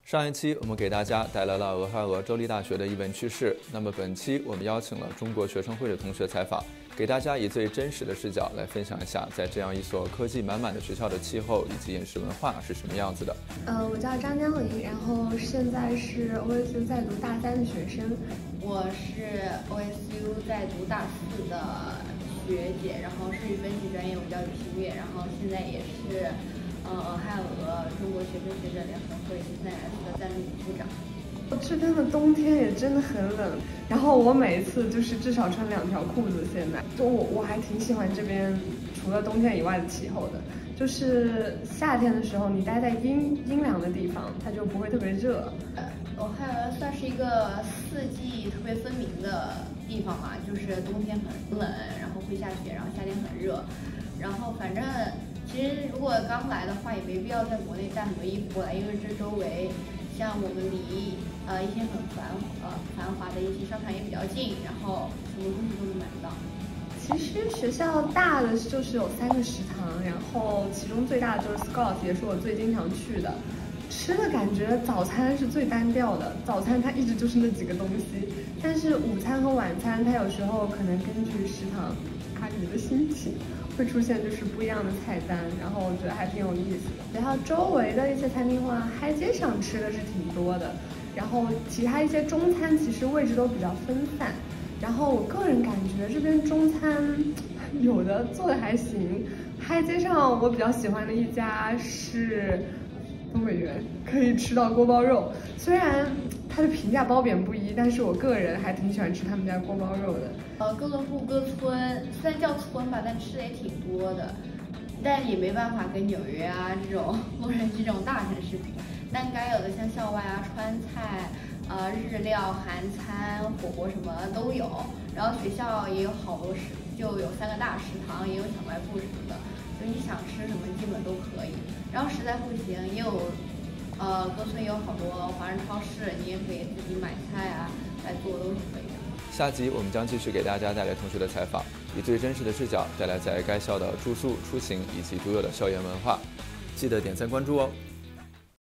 上一期我们给大家带来了俄亥俄州立大学的一文趣事，那么本期我们邀请了中国学生会的同学采访，给大家以最真实的视角来分享一下，在这样一所科技满满的学校的气候以及饮食文化是什么样子的。 我叫张江玲，然后现在是 OSU 在读大三的学生。 我是 OSU 在读大四的学姐，然后是语分析专业，我叫吕新月，然后现在也是俄亥俄中国学生学者联合会CNS的暂任理事长。 这边的冬天也真的很冷，然后我每一次就是至少穿2条裤子。现在就我还挺喜欢这边除了冬天以外的气候的，就是夏天的时候你待在阴凉的地方，它就不会特别热。 俄亥俄算是一个四季特别分明的地方嘛，就是冬天很冷，然后会下雪，然后夏天很热，然后反正其实如果刚来的话也没必要在国内带很多衣服过来，因为这周围像我们离一些很繁华的一些商场也比较近，然后什么东西都能买得到。 其实学校大的就是有3个食堂，然后其中最大的就是 Scott， 也是我最经常去的。吃的感觉早餐是最单调的，早餐它一直就是那几个东西，但是午餐和晚餐它有时候可能根据食堂阿姨的心情会出现就是不一样的菜单，然后我觉得还挺有意思的。然后周围的一些餐厅的话，嗨街上吃的是挺多的，然后其他一些中餐其实位置都比较分散，然后我个人感觉这边中餐有的做的还行。嗨街上我比较喜欢的一家是东北园，可以吃到锅包肉，虽然它的评价褒贬不一，但是我个人还挺喜欢吃他们家锅包肉的。 哥伦布哥村虽然叫村吧，但吃的也挺多的，但也没办法跟纽约啊这种洛杉矶这种大城市比。但该有的像校外啊、川菜、日料、韩餐、火锅什么都有。然后学校也有好多就有3个大食堂，也有小卖部什么的，就你想吃什么基本都可以。然后实在不行，也有哥村也有好多华人超市，你也可以自己买菜啊来做都是可以的。 下集我们将继续给大家带来同学的采访，以最真实的视角带来在该校的住宿、出行以及独有的校园文化。记得点赞关注哦。